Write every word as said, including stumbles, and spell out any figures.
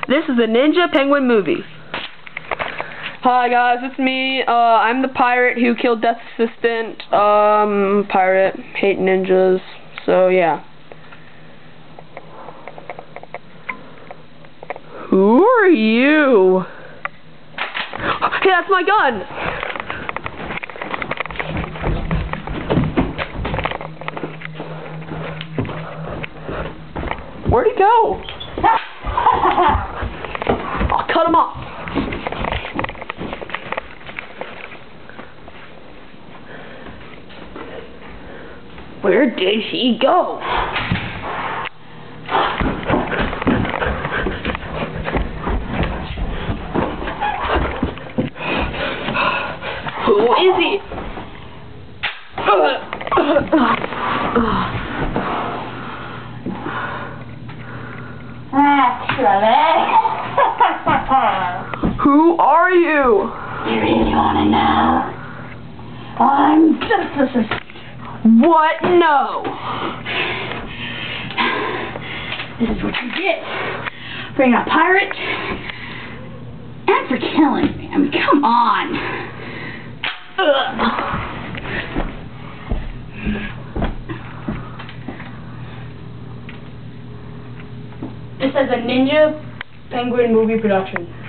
This is a Ninja Penguin movie. Hi guys, it's me. Uh, I'm the pirate who killed Death's assistant. Um, pirate, hate ninjas. So yeah. Who are you? Hey, that's my gun! Where'd he go? I'll cut him off. Where did he go? Who is he? Who are you? You really want to know? I'm Justice. What? No. This is what you get for being a pirate and for killing me. I mean, come on. Ugh. This is a Ninja Penguin movie production.